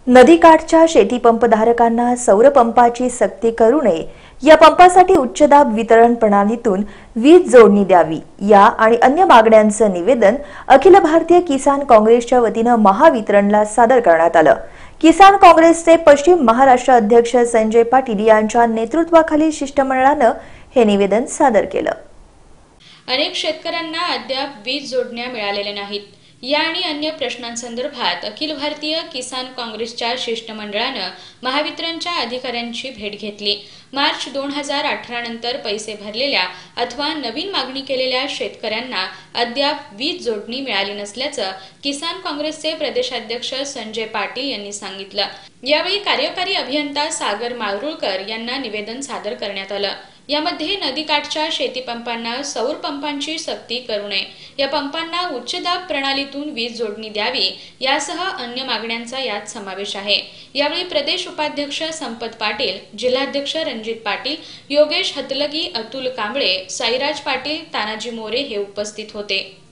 नदीकाठच्या शेतीपंपधारकांना सौर पंपाची सक्ती करू नये, या पंपासाठी उच्च दाब वितरण प्रणालीतून वीज जोडणी द्यावी, या आणि अन्य मागण्यांचं निवेदन अखिल भारतीय किसान काँग्रेसच्या वतीनं महावितरणला सादर करण्यात आलं। किसान काँग्रेसचे पश्चिम महाराष्ट्र अध्यक्ष संजय पाटील यांच्या नेतृत्वाखालील शिष्टमंडळानं हे निवेदन सादर केलं। अनेक शेतकऱ्यांना अद्याप वीज जोडण्या मिळालेल्या नाहीत। या आणि अन्य प्रश्नांसंदर्भात अखिल भारतीय किसान काँग्रेसच्या शिष्टमंडळानं महावितरणच्या अधिकाऱ्यांची भेट घेतली। मार्च 2018 नंतर पैसे भरलेल्या अथवा नवीन मागणी केलेल्या शेतकऱ्यांना अद्याप वीज जोडणी मिळाली नसल्याचं किसान काँग्रेसचे प्रदेशाध्यक्ष संजय पाटील यांनी सांगितलं। यावेळी कार्यकारी अभियंता सागर माळरुळकर यांना निवेदन सादर करण्यात आलं। यामध्ये नदीकाठच्या शेतीपंपांना सौर पंपांची सक्ती करू नये, या पंपांना उच्च दाब प्रणालीतून वीज जोडणी द्यावी यासह अन्य मागण्यांचा यात समावेश आहे। यावेळी प्रदेश उपाध्यक्ष संपत पाटील, जिल्हाध्यक्ष रणजित पाटील, योगेश हतलगी, अतुल कांबळे, साईराज पाटील, तानाजी मोरे हे उपस्थित होते।